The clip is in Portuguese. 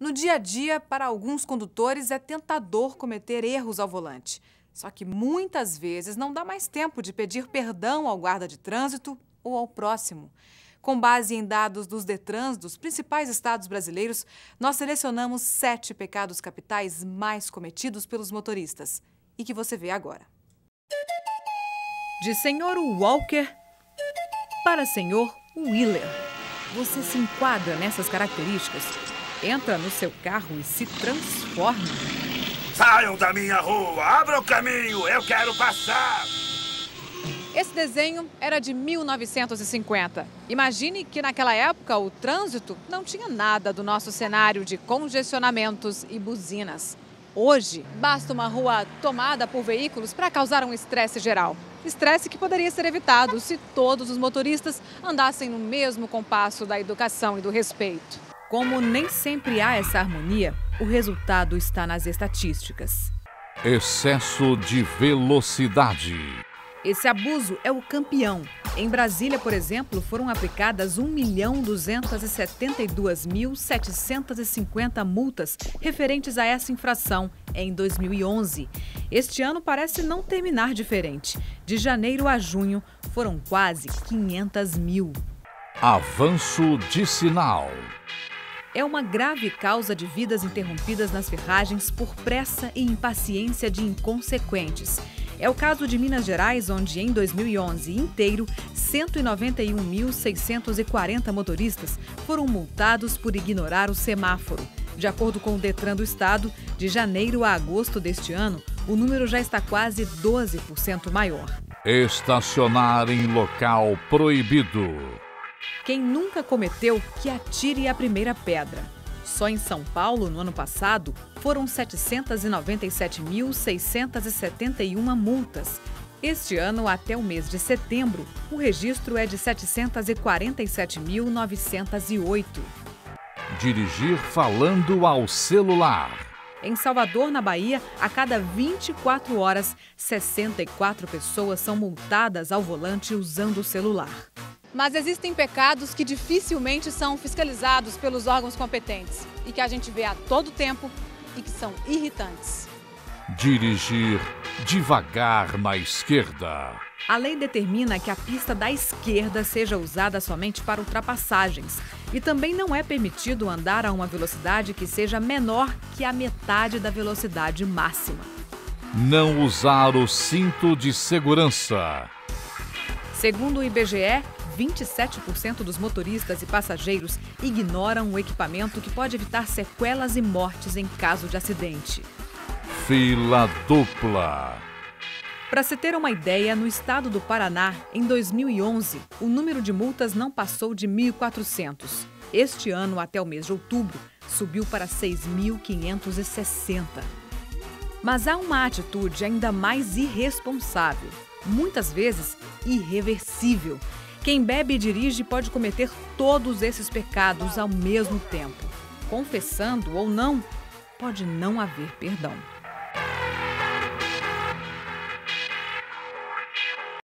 No dia a dia, para alguns condutores, é tentador cometer erros ao volante. Só que muitas vezes não dá mais tempo de pedir perdão ao guarda de trânsito ou ao próximo. Com base em dados dos Detrans dos principais estados brasileiros, nós selecionamos 7 pecados capitais mais cometidos pelos motoristas e que você vê agora. De senhor Walker para senhor Wheeler. Você se enquadra nessas características? Entra no seu carro e se transforma. Saiam da minha rua! Abra o caminho! Eu quero passar! Esse desenho era de 1950. Imagine que naquela época o trânsito não tinha nada do nosso cenário de congestionamentos e buzinas. Hoje, basta uma rua tomada por veículos para causar um estresse geral. Estresse que poderia ser evitado se todos os motoristas andassem no mesmo compasso da educação e do respeito. Como nem sempre há essa harmonia, o resultado está nas estatísticas. Excesso de velocidade. Esse abuso é o campeão. Em Brasília, por exemplo, foram aplicadas 1.272.750 multas referentes a essa infração em 2011. Este ano parece não terminar diferente. De janeiro a junho, foram quase 500 mil. Avanço de sinal. É uma grave causa de vidas interrompidas nas ferragens por pressa e impaciência de inconsequentes. É o caso de Minas Gerais, onde em 2011 inteiro, 191.640 motoristas foram multados por ignorar o semáforo. De acordo com o Detran do estado, de janeiro a agosto deste ano, o número já está quase 12% maior. Estacionar em local proibido. Quem nunca cometeu, que atire a primeira pedra. Só em São Paulo, no ano passado, foram 797.671 multas. Este ano, até o mês de setembro, o registro é de 747.908. Dirigir falando ao celular. Em Salvador, na Bahia, a cada 24 horas, 64 pessoas são multadas ao volante usando o celular. Mas existem pecados que dificilmente são fiscalizados pelos órgãos competentes e que a gente vê a todo tempo e que são irritantes. Dirigir devagar na esquerda. A lei determina que a pista da esquerda seja usada somente para ultrapassagens e também não é permitido andar a uma velocidade que seja menor que a metade da velocidade máxima. Não usar o cinto de segurança. Segundo o IBGE, 27% dos motoristas e passageiros ignoram o equipamento que pode evitar sequelas e mortes em caso de acidente. Fila dupla. Para se ter uma ideia, no estado do Paraná, em 2011, o número de multas não passou de 1.400. Este ano, até o mês de outubro, subiu para 6.560. Mas há uma atitude ainda mais irresponsável, muitas vezes irreversível. Quem bebe e dirige pode cometer todos esses pecados ao mesmo tempo. Confessando ou não, pode não haver perdão.